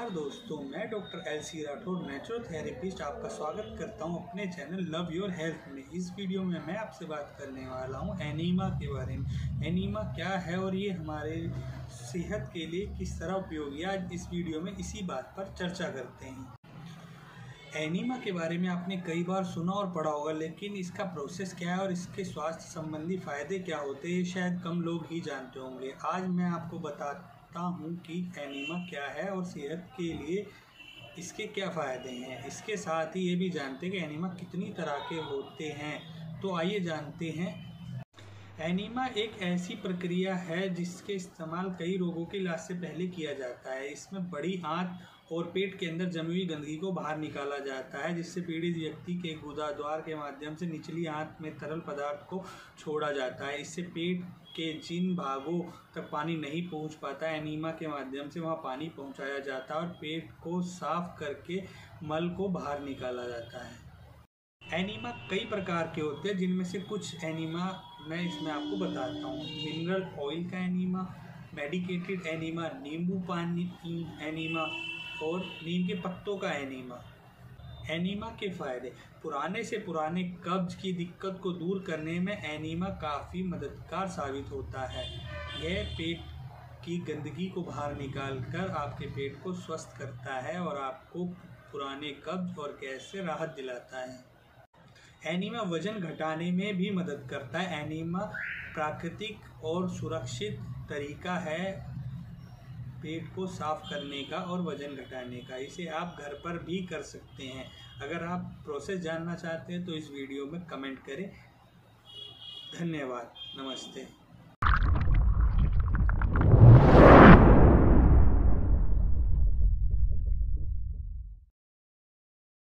नमस्कार दोस्तों, मैं डॉक्टर एलसी राठौर नेचुरोथेरेपिस्ट आपका स्वागत करता हूं अपने चैनल लव योर हेल्थ में। इस वीडियो में मैं आपसे बात करने वाला हूं एनीमा के बारे में। एनीमा क्या है और ये हमारे सेहत के लिए किस तरह उपयोगी है, आज इस वीडियो में इसी बात पर चर्चा करते हैं। एनीमा के बारे में आपने कई बार सुना और पढ़ा होगा, लेकिन इसका प्रोसेस क्या है और इसके स्वास्थ्य संबंधी फ़ायदे क्या होते हैं शायद कम लोग ही जानते होंगे। आज मैं आपको बताता हूँ कि एनीमा क्या है और सेहत के लिए इसके क्या फ़ायदे हैं। इसके साथ ही ये भी जानते हैं कि एनीमा कितनी तरह के होते हैं। तो आइए जानते हैं। एनीमा एक ऐसी प्रक्रिया है जिसके इस्तेमाल कई रोगों के इलाज से पहले किया जाता है। इसमें बड़ी आंत और पेट के अंदर जमी हुई गंदगी को बाहर निकाला जाता है, जिससे पीड़ित व्यक्ति के गुदाद्वार के माध्यम से निचली आंत में तरल पदार्थ को छोड़ा जाता है। इससे पेट के जिन भागों तक पानी नहीं पहुंच पाता, एनीमा के माध्यम से वहां पानी पहुंचाया जाता है और पेट को साफ करके मल को बाहर निकाला जाता है। एनीमा कई प्रकार के होते हैं, जिनमें से कुछ एनीमा मैं इसमें आपको बताता हूँ। मिनरल ऑयल का एनीमा, मेडिकेटेड एनीमा, नींबू पानी एनीमा और नीम के पत्तों का एनीमा। एनीमा के फ़ायदे। पुराने से पुराने कब्ज की दिक्कत को दूर करने में एनीमा काफ़ी मददगार साबित होता है। यह पेट की गंदगी को बाहर निकालकर आपके पेट को स्वस्थ करता है और आपको पुराने कब्ज और गैस से राहत दिलाता है। एनीमा वजन घटाने में भी मदद करता है। एनीमा प्राकृतिक और सुरक्षित तरीका है पेट को साफ करने का और वजन घटाने का। इसे आप घर पर भी कर सकते हैं। अगर आप प्रोसेस जानना चाहते हैं तो इस वीडियो में कमेंट करें। धन्यवाद। नमस्ते।